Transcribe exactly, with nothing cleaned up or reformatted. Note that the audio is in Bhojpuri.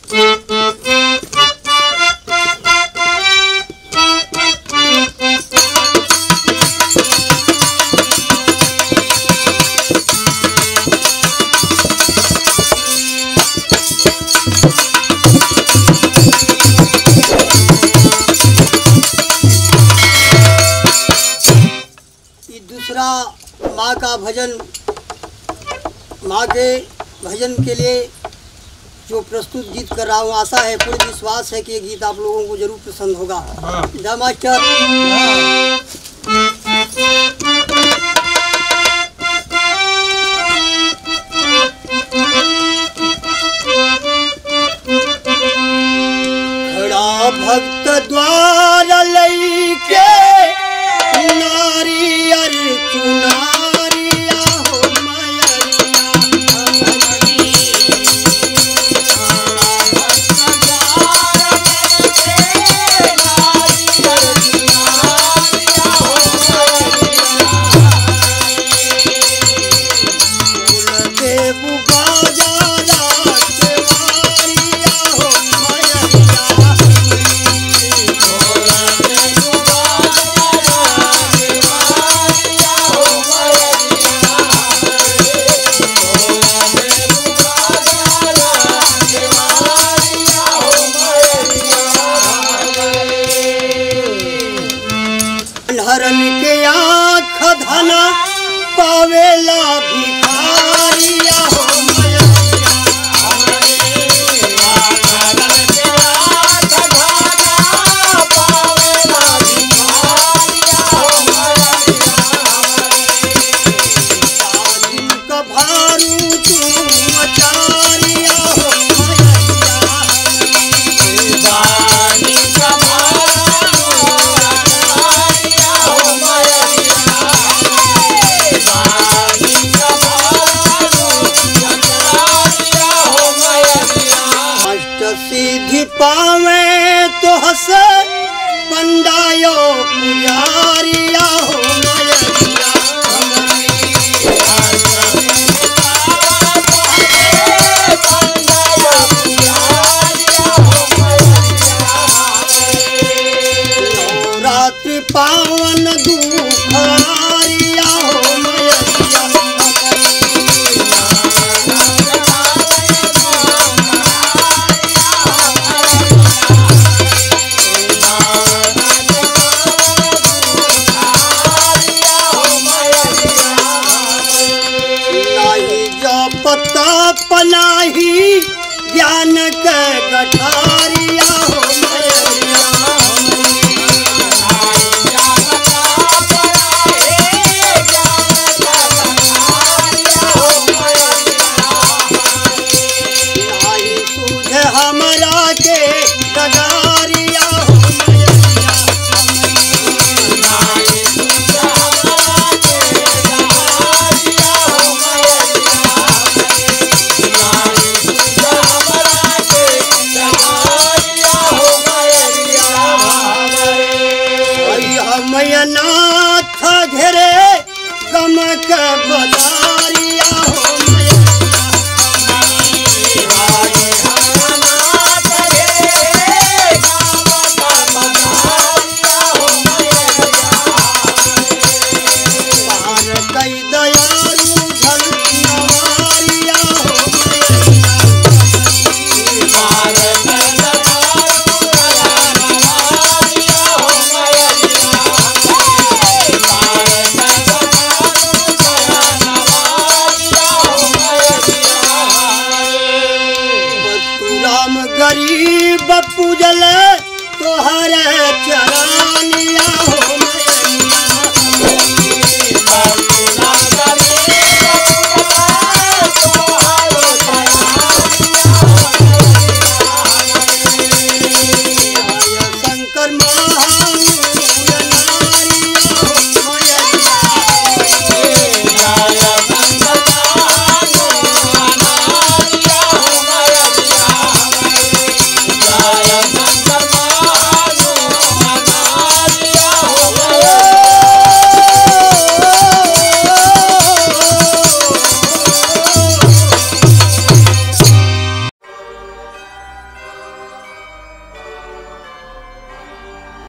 माँ का भजन, माँ के भजन के लिए जो प्रस्तुत गीत कर रहा हूँ, आशा है, पूर्ण विश्वास है कि ये गीत आप लोगों को जरूर पसंद होगा। जय मास्टर। खड़ा भक्त द्वार लईके नारियर चुनारिया हो हरन के आँख धना पावेला भिखारिया हो भारू तुम आचारिया हो सीधी पावे तो हसे पंडायो पुजारिया हो रात्रि पावन दुखारिया हो पता पनाही ज्ञान के गठारिया